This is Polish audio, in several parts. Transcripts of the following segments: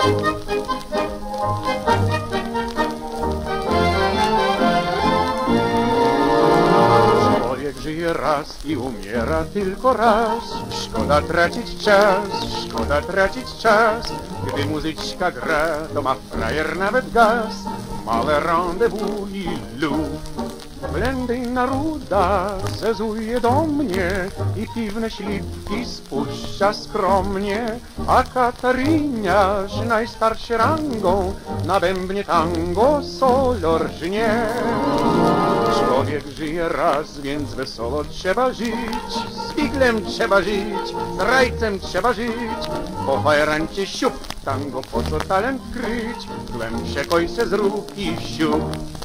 Człowiek żyje raz i umiera tylko raz. Szkoda tracić czas, szkoda tracić czas. Gdy muzyczka gra, to ma frajer nawet gaz. Małe rendezvous i lub. Blędyna ruda zezuje do mnie i piwne śliwki spuszcza skromnie, a Kataryniarz najstarszy rangą na bębnie tango solo rżnie. Człowiek żyje raz, więc wesoło trzeba żyć, z figlem trzeba żyć, z rajcem trzeba żyć. Po fajrancie siup, tango po co talent kryć, głębsze kojse zrób i siup.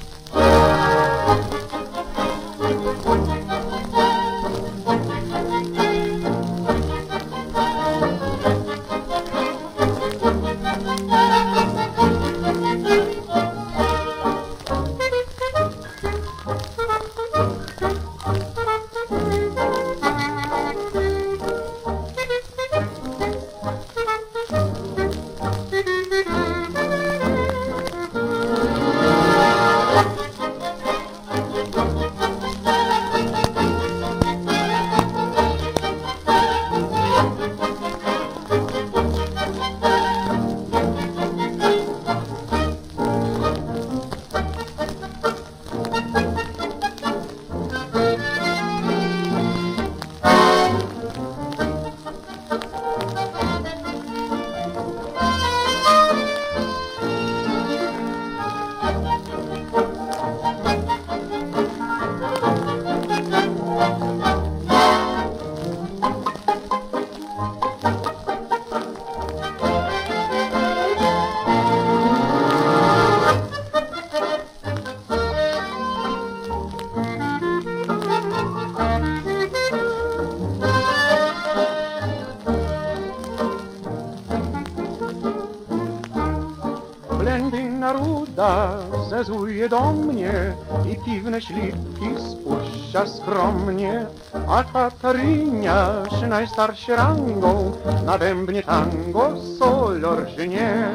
Blędyna ruda zezuje do mnie i piwne śliwki spuszcza skromnie, a Kataryniarz najstarszy rangą na bębnie tango solo rżnie.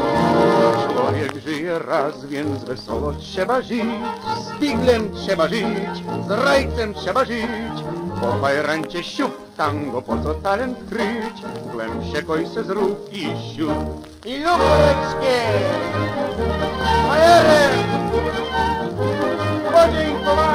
Człowiek żyje raz, więc wesoło trzeba żyć, z figlem trzeba żyć, z rajcem trzeba żyć. Po fajrancie siup, tango po co talent kryć, głębsze kojse zrób i siup. I lubureckie! Fajerem! Podziękowanie!